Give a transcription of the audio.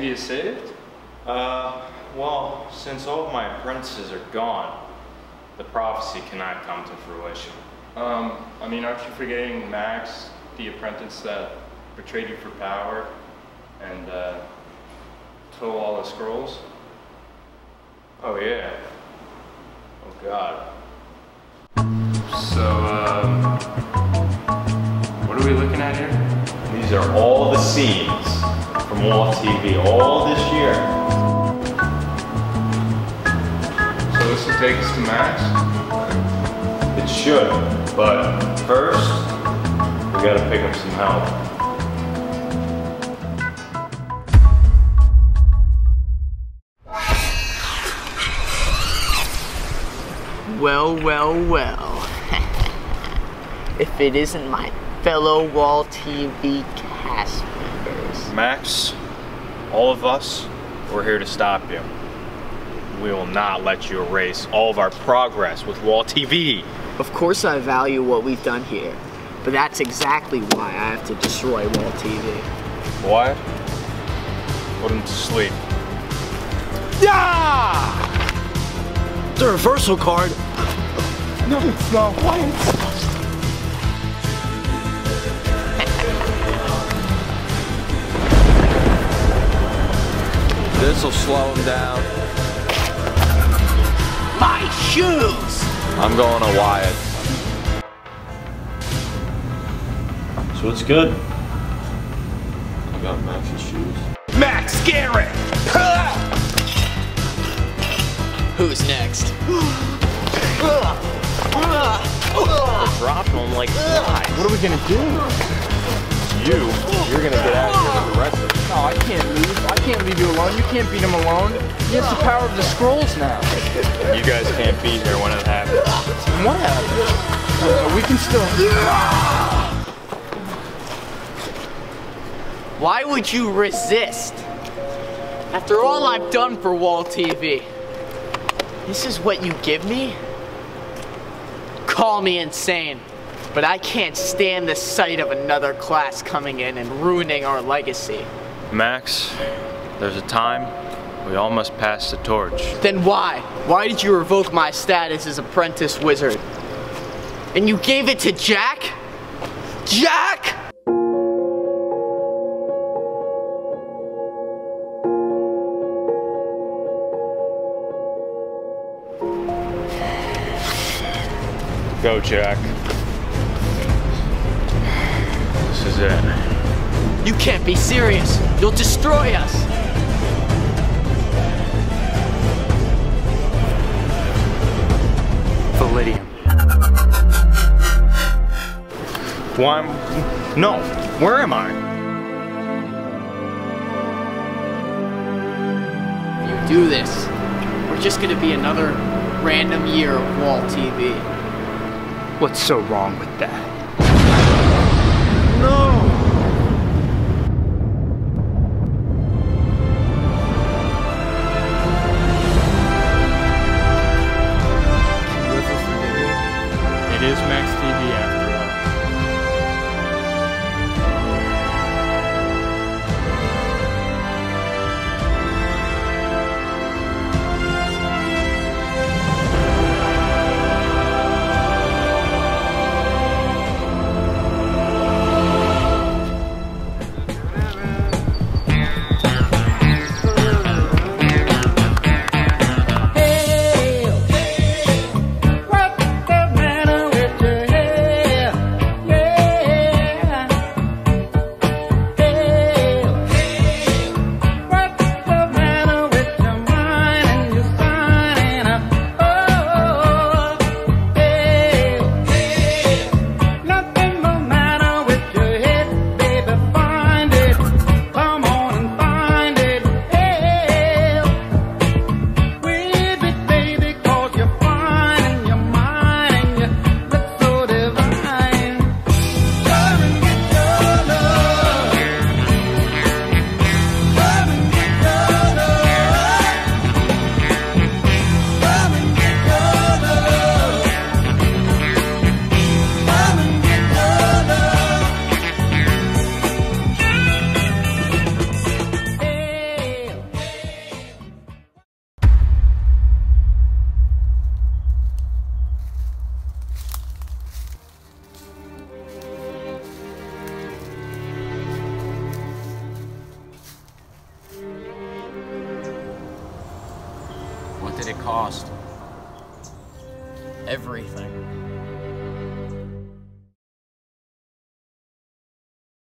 TV is saved? Well, since all of my apprentices are gone, the prophecy cannot come to fruition. I mean, aren't you forgetting Max, the apprentice that betrayed you for power and stole all the scrolls? Oh yeah. Oh God. So, what are we looking at here? These are all the scenes from Walt TV all this year. So this will take us to Max? It should, but first, we gotta pick up some help. Well, well, well. If it isn't my fellow Walt TV cast members. Max, all of us, we're here to stop you. We will not let you erase all of our progress with Walt TV. Of course I value what we've done here, but that's exactly why I have to destroy Walt TV. What? Put him to sleep. Yeah! The reversal card. No, it's not. Why? This'll slow him down. My shoes! I'm going to Wyatt. So it's good. I got Max's shoes. Max Garrett! Who's next? Drop him like flies. What are we gonna do? You're gonna get out of here with the rest of us. No, I can't leave. I can't leave you alone. You can't beat him alone. He has the power of the scrolls now. You guys can't be here when it happens. What happens? We can still... Why would you resist? After all I've done for Walt TV, this is what you give me? Call me insane, but I can't stand the sight of another class coming in and ruining our legacy. Max, there's a time we all must pass the torch. Then why? Why did you revoke my status as apprentice wizard? And you gave it to Jack? Jack! Go, Jack. This is it. You can't be serious. You'll destroy us. Palladium. Why? No. Where am I? If you do this, we're just gonna be another random year of Walt TV. What's so wrong with that? No! It is Max TV after all. What did it cost? Everything.